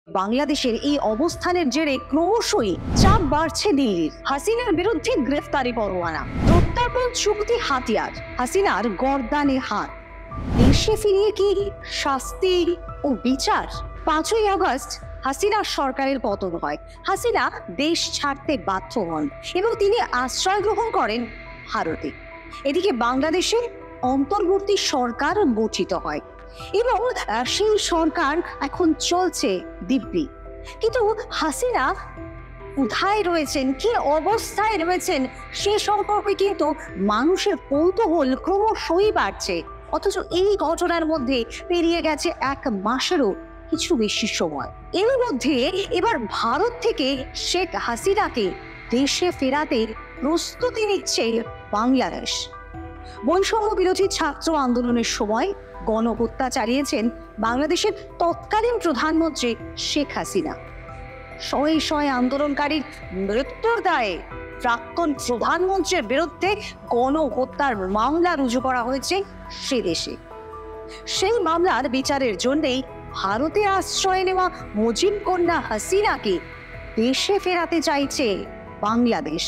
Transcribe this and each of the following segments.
বাংলাদেশের এই অবস্থানের জেরে ক্রমশই চাপ বাড়ছে দিল্লির। হাসিনার বিরুদ্ধে গ্রেফতারি পরোয়ানা, প্রত্যার্পণ চুক্তি হাতিয়ার, হাসিনার গর্দানে হাত। দেশে ফিরিয়ে কি শাস্তি ও বিচার? 5ই আগস্ট হাসিনার সরকারের পতন হয়। হাসিনা দেশ ছাড়তে বাধ্য হন এবং তিনি আশ্রয় গ্রহণ করেন ভারতে। এদিকে বাংলাদেশে অন্তর্বর্তী সরকার গঠিত হয় এবং সেই সরকার এখন চলছে দিব্যি। কিন্তু হাসিনা কোথায় রয়েছেন, কি অবস্থায় রয়েছেন সে সম্পর্কে কিন্তু মানুষের কৌতূহল ক্রমশই বাড়ছে। অথচ এই ঘটনার মধ্যে পেরিয়ে গেছে 1 মাসেরও কিছু বেশি সময়। এর মধ্যে এবার ভারত থেকে শেখ হাসিনাকে দেশে ফেরাতে প্রস্তুতি নিচ্ছে বাংলাদেশ। বৈষম্য বিরোধী ছাত্র আন্দোলনের সময় গণহত্যা চালিয়েছেন বাংলাদেশের তৎকালীন প্রধানমন্ত্রী শেখ হাসিনা। শয়ে শয়ে আন্দোলনকারীর মৃত্যুর দায়ে প্রাক্তন প্রধানমন্ত্রীর বিরুদ্ধে গণহত্যার মামলা রুজু করা হয়েছে সে দেশে। সেই মামলার বিচারের জন্যই ভারতে আশ্রয় নেওয়া মুজিব কন্যা হাসিনাকে দেশে ফেরাতে চাইছে বাংলাদেশ।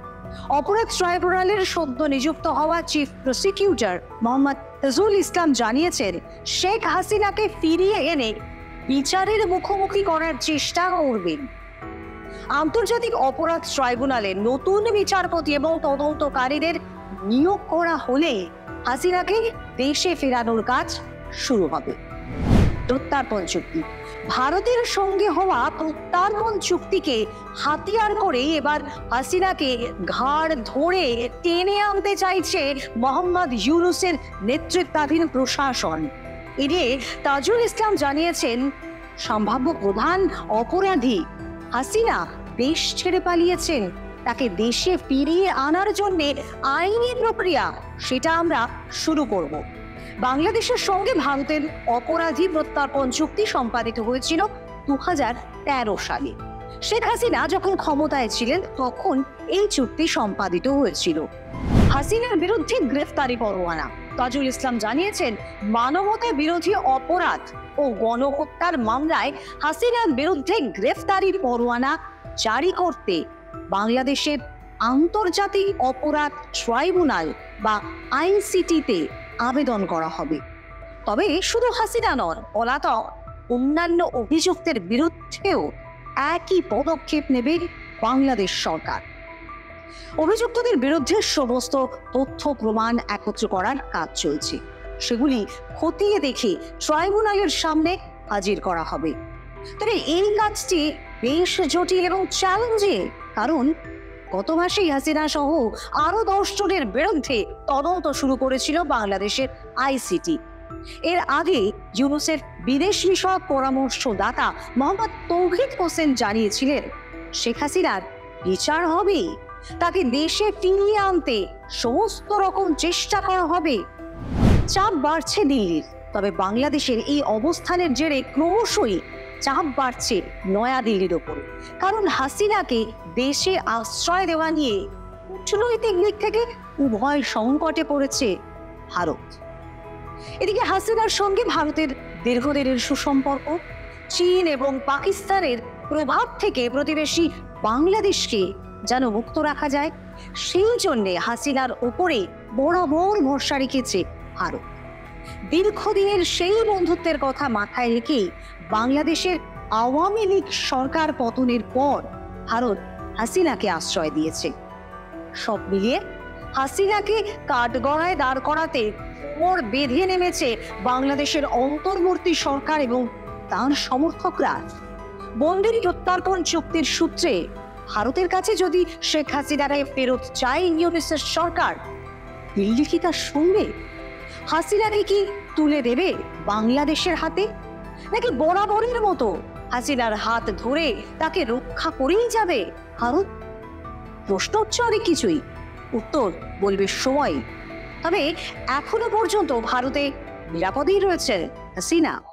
অপরাধ ট্রাইব্যুনালের সদ্য নিযুক্ত হওয়া চিফ প্রসিকিউটর মোহাম্মদ তাজুল ইসলাম জানিয়েছেন, শেখ হাসিনাকে ফিরিয়ে এনে বিচারের মুখোমুখি করার চেষ্টা করবেন। আন্তর্জাতিক অপরাধ ট্রাইব্যুনালে নতুন বিচারপতি এবং তদন্তকারীদের নিয়োগ করা হলে হাসিনাকে দেশে ফেরানোর কাজ শুরু হবে। প্রত্যার্পণ চুক্তি, ভারতের সঙ্গে হওয়া প্রত্যার্পণ চুক্তিকে হাতিয়ার করে এবার হাসিনাকে ঘাড় ধরে টেনে আনতে চাইছে মোহাম্মদ ইউনূসের নেতৃত্বাধীন প্রশাসন। এদিকে তাজুল ইসলাম জানিয়েছেন, সম্ভাব্য প্রধান অপরাধী হাসিনা দেশ ছেড়ে পালিয়েছেন। তাকে দেশে ফিরিয়ে আনার জন্য আইনি প্রক্রিয়া সেটা আমরা শুরু করব। বাংলাদেশের সঙ্গে ভারতের অপরাধী প্রত্যার্পণ চুক্তি সম্পাদিত হয়েছিল 2013 সালে। শেখ হাসিনা যখন ক্ষমতায় ছিলেন তখন এই চুক্তি সম্পাদিত হয়েছিল। হাসিনার বিরুদ্ধে গ্রেফতারি পরোয়ানা, তাজুল ইসলাম জানিয়েছেন, মানবতা বিরোধী অপরাধ ও গণহত্যার মামলায় হাসিনার বিরুদ্ধে গ্রেফতারি পরোয়ানা জারি করতে বাংলাদেশের আন্তর্জাতিক অপরাধ ট্রাইব্যুনাল বা আইসিটিতে আবেদন করা হবে। তবে শুধু হাসিনা নন, পলাতক অন্যান্য অভিযুক্তের বিরুদ্ধেও একই পদক্ষেপ নেবে বাংলাদেশ সরকার। অভিযুক্তদের বিরুদ্ধে সমস্ত তথ্য প্রমাণ একত্র করার কাজ চলছে। সেগুলি খতিয়ে দেখে ট্রাইব্যুনালের সামনে হাজির করা হবে। তবে এই কাজটি বেশ জটিল এবং চ্যালেঞ্জিং, কারণ গত মাসেই হাসিনা সহ আরো 10 জনের বিরুদ্ধে তদন্ত শুরু করেছিল বাংলাদেশের আইসিটি। এর আগে ইউনূসের বিদেশ বিষয়ক পরামর্শদাতা মোহাম্মদ তৌহিদ হোসেন জানিয়েছিলেন, শেখ হাসিনার বিচার হবে, তাকে দেশে ফিরিয়ে আনতে সমস্ত রকম চেষ্টা করা হবে। চাপ বাড়ছে দিল্লির। তবে বাংলাদেশের এই অবস্থানের জেরে ক্রমশই চাপ বাড়ছে নয়াদিল্লির ওপর, কারণ হাসিনাকে দেশে আশ্রয় দেওয়া নিয়ে কূটনৈতিক দিক থেকে উভয় সংকটে পড়েছে ভারত। এদিকে হাসিনার সঙ্গে ভারতের দীর্ঘদিনের সুসম্পর্ক, চীন এবং পাকিস্তানের প্রভাব থেকে প্রতিবেশী বাংলাদেশকে যেন মুক্ত রাখা যায়, সেই জন্যে হাসিনার ওপরে বরাবর ভরসা রেখেছে ভারত। দীর্ঘদিনের সেই বন্ধুত্বের কথা মাথায় রেখেই বাংলাদেশের আওয়ামী লীগ সরকার পতনের পর ভারত হাসিনাকে আশ্রয় দিয়েছে। সব মিলিয়ে হাসিনাকে কাঠগড়ায় দাঁড় করাতে ওর বেঁধে নেমেছে বাংলাদেশের অন্তর্বর্তী সরকার এবং তার সমর্থকরা। বন্দির প্রত্যার্পণ চুক্তির সূত্রে ভারতের কাছে যদি শেখ হাসিনাকে ফেরত চায় ইউনূসের সরকার, দিল্লি কি তা শুনবে? হাসিনাকে কি তুলে দেবে বাংলাদেশের হাতে, নাকি বরাবরের মতো হাসিনার হাত ধরে তাকে রক্ষা করেই যাবে ভারত? প্রশ্ন হচ্ছে অনেক কিছুই, উত্তর বলবে সময়। তবে এখনো পর্যন্ত ভারতে নিরাপদেই রয়েছে হাসিনা।